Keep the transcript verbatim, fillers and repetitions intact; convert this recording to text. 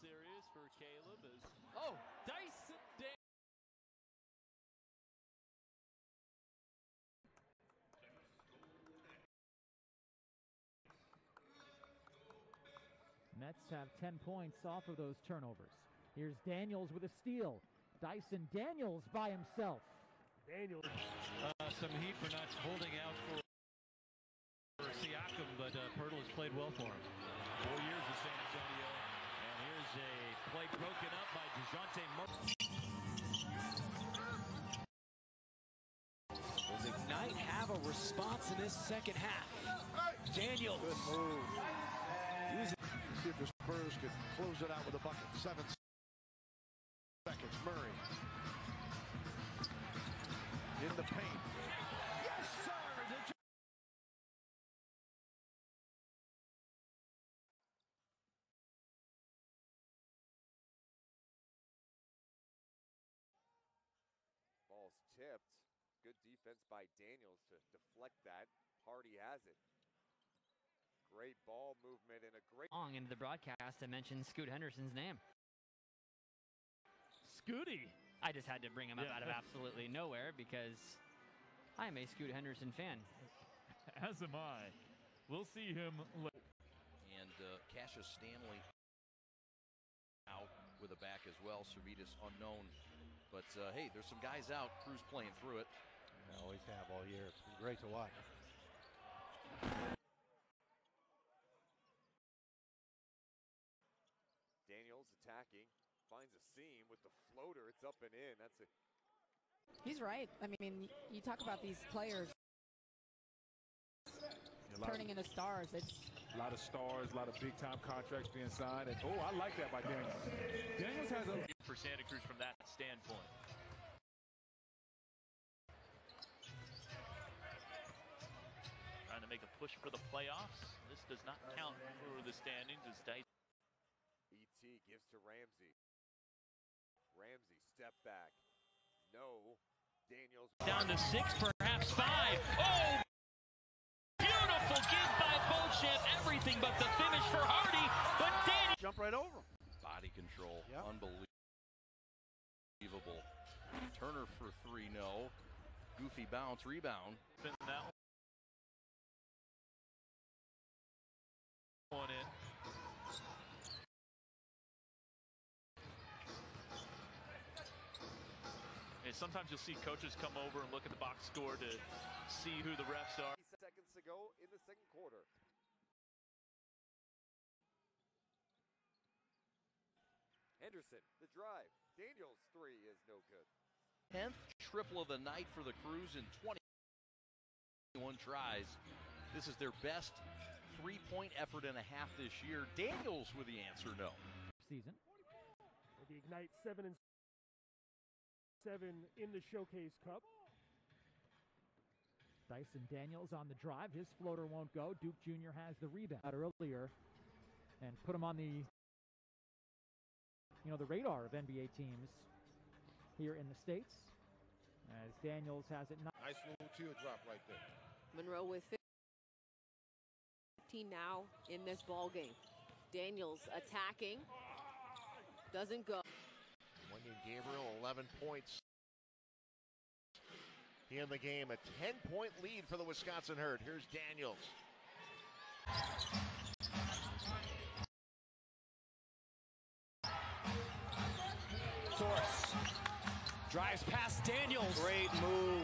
serious for Caleb as oh Dyson Daniels. Mets have ten points off of those turnovers. Here's Daniels with a steal. Dyson Daniels by himself. Daniels. Uh, some heat for not holding out for, for Siakam, but uh, Pirtle has played well for him. Four years with San Antonio, and here's a play broken up by DeJounte Murray. Does Ignite have a response in this second half? Daniels. Good move. See if the Spurs can close it out with a bucket. Seven seconds. Murray in the paint. Yes, sir. Ball's tipped. Good defense by Daniels to deflect that. Hardy has it. Great ball movement and a great... Long into the broadcast, I mentioned Scoot Henderson's name. Scooty. I just had to bring him up yeah. out of absolutely nowhere because I am a Scoot Henderson fan. As am I. We'll see him later. And uh, Cassius Stanley out with a back as well. Servetus unknown. But uh, hey, there's some guys out. Cruz playing through it. They always have all year. It's been great to watch. Daniels attacking, finds a seam with the floater. It's up and in. That's it. He's right. I mean, you talk about these players turning into stars. It's a lot of stars, a lot of big-time contracts being signed. And oh, I like that by Daniels. Daniels has a for Santa Cruz from that standpoint. Trying to make a push for the playoffs. This does not count for the standings as Dyson. E T gives to Ramsey. Ramsey step back. No. Daniels down to six, perhaps five. Oh! Beautiful give by Beauchamp. Everything but the finish for Hardy. But Daniels jump right over him. Body control. Yep. Unbelievable. Turner for three, no. Goofy bounce, rebound. That one in. And sometimes you'll see coaches come over and look at the box score to see who the refs are. Seconds to go in the second quarter. Henderson, the drive. Daniels' three is no good. tenth triple of the night for the Crews in twenty-one tries. This is their best three-point effort and a half this year. Daniels with the answer, no. Season. The Ignite seven and seven in the Showcase Cup. Dyson Daniels on the drive. His floater won't go. Duke Junior has the rebound earlier and put him on the, you know, the radar of N B A teams here in the States. As Daniels has it. Nice little teardrop right there. Monroe with fifteen now in this ball game. Daniels attacking. Doesn't go. Wendy Gabriel, eleven points. He in the game, a ten-point lead for the Wisconsin Herd. Here's Daniels. Source drives past Daniels. Great move.